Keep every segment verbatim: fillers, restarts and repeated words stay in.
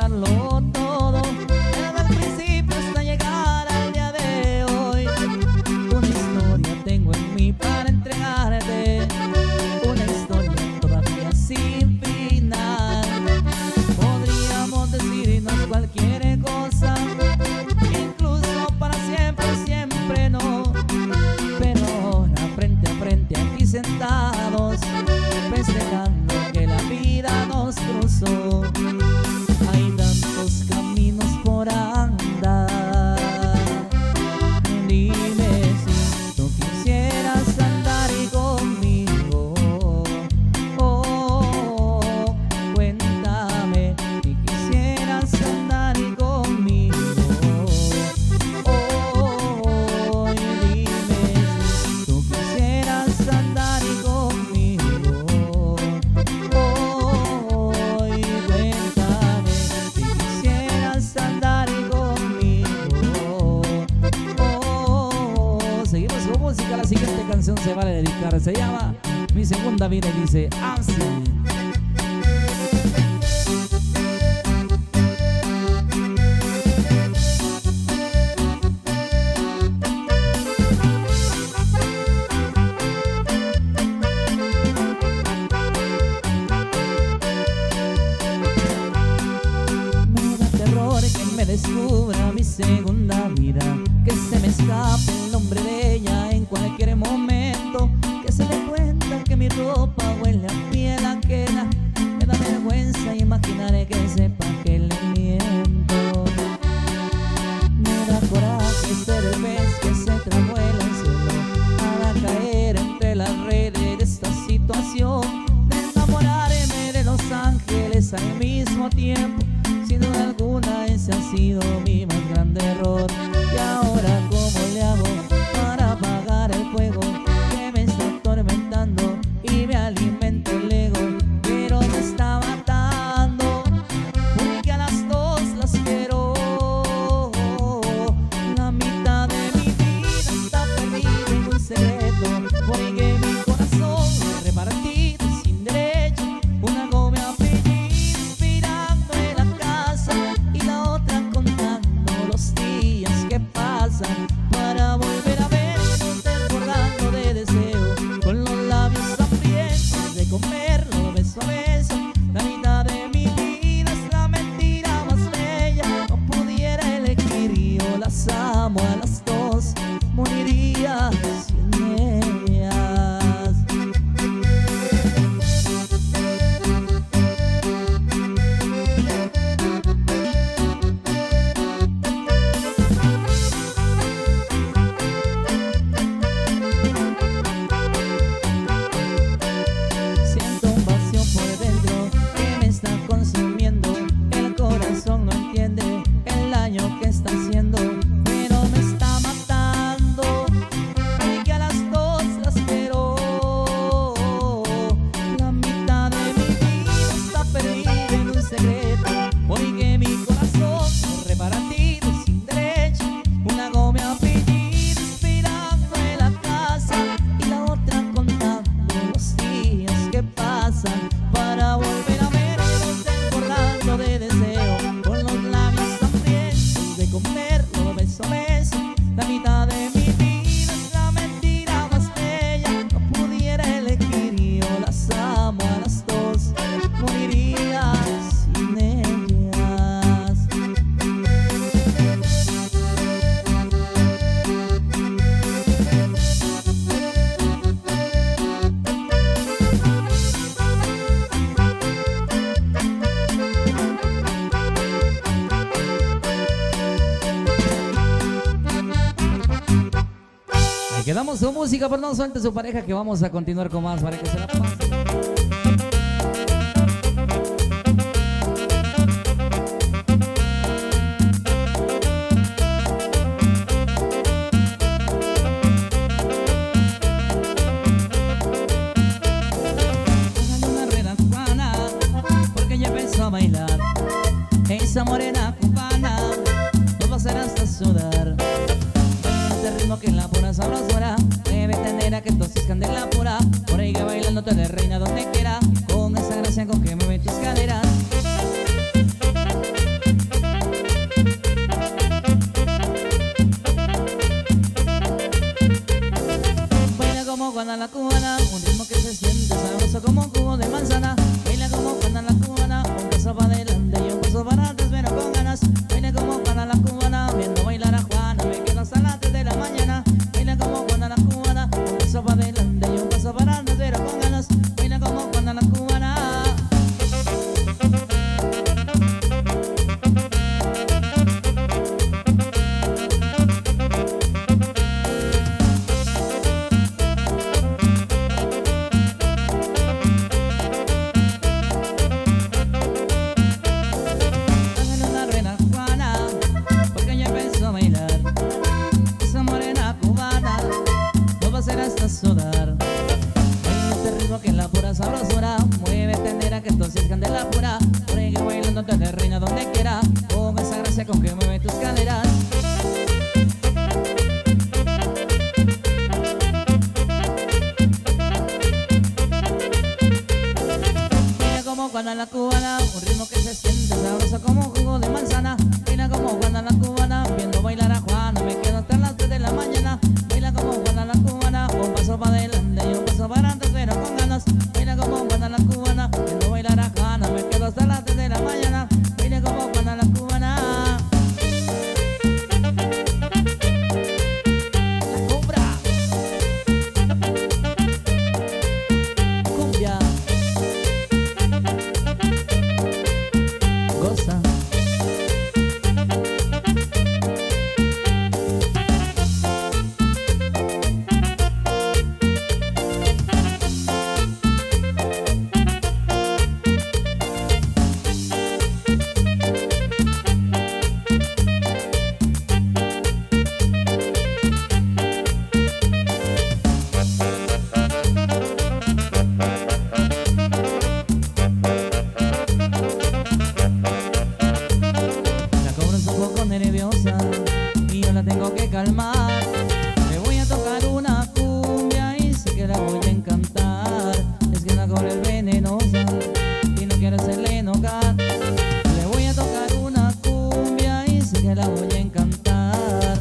darlo todo, desde el principio hasta llegar al día de hoy. Una historia tengo en mí para entregarte, una historia todavía sin final. Podríamos decirnos cualquier cosa, incluso para siempre, siempre no. Pero ahora frente a frente aquí sentados, festejando que la vida nos cruzó. Hay tantos caminos por andar. Dime si tú quisieras andar y conmigo. Oh, cuéntame si quisieras andar y conmigo. Oh, dime si tú quisieras andar y conmigo. Oh, cuéntame si quisieras andar y conmigo. Oh, seguimos con música. La siguiente canción se va a dedicar, se llama Mi Segunda Vida y dice así. Me da terror que me descubra mi segunda vida, que se me escape el nombre de ella en cualquier momento, que se dé cuenta que mi ropa huele a piel ajena. Me da vergüenza imaginar que sepa que le miento. Me da coraje ser el pez que se tragó el anzuelo para caer entre las redes de esta situación, de enamorarme de los ángeles al mismo tiempo. Sin duda alguna ese ha sido mi más grande error. Y ahora ¿cómo le hago para apagar el fuego que me está atormentando y me alimenta el ego, pero me está matando? Porque a las dos las quiero. La mitad de mi vida está perdida en un secreto, porque mi corazón es repartido sin derecho. Una come apellido inspirando en la casa y la otra contando los días que pasan para volver a vernos desbordando de deseo, con los labios hambrientos de comerlo beso a beso. La mitad de mi vida es la mentira más bella. No pudiera elegir, yo las amo a las dos, moriría sin ellas. Siento un vacío por dentro que me está consumiendo. El corazón no entiende el daño que está haciendo, pero me está matando. Porque a las dos las quiero. La mitad de mi vida está perdida en un secreto, porque mi corazón es repartido sin derecho. Una come apellido inspirando en la casa y la otra contando los días que pasan para volver a vernos desbordando de deseo, con los labios hambrientos de comerlo beso a beso. La mitad de mi vida es la mentira más bella. No pudiera elegir, yo las amo a las dos, moriría sin ellas. Ahí quedamos su música, pero no suelte su pareja, que vamos a continuar con más para que se la pase. Hágale una rueda cubana, porque ya empezó a bailar. Esa morena cubana nos va a hacer hasta sudar. Este ritmo que es la pura sabrosura, debe tener a que entonces candela pura. Por ahí que bailándote de reina donde quiera, con esa gracia con que mueve tus caderas. donde quiera, con esa gracia con que mueve tus caderas. Mira como Juana la cubana, un ritmo que se siente sabroso como jugo de manzana. Mira como Juana la cubana, viendo bailar a Juana, me quedo hasta las tres de la mañana. Baila como Juana la cubana, un paso para adelante y un paso para atrás, pero con ganas. Baila como Juana la cubana, viendo bailar a Juana, me quedo hasta las tres de la mañana. Baila como Juana la cubana. La cumbra, cumbia, goza. Nerviosa y yo la tengo que calmar. Le voy a tocar una cumbia y sé que la voy a encantar. Es que la cobra es venenosa y no quiero hacerle enojar. Le voy a tocar una cumbia y sé que la voy a encantar.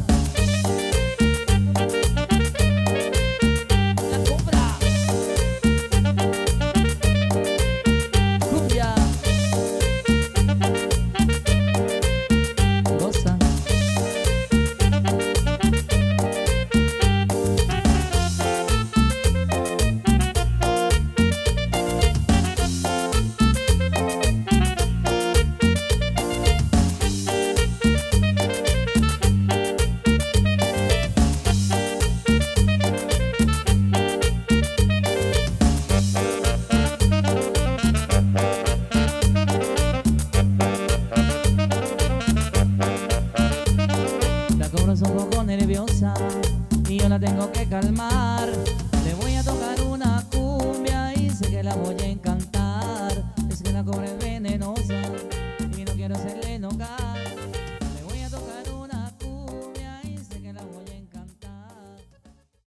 La cumbra, cumbia, goza. La cobra es un poco nerviosa y yo la tengo que calmar.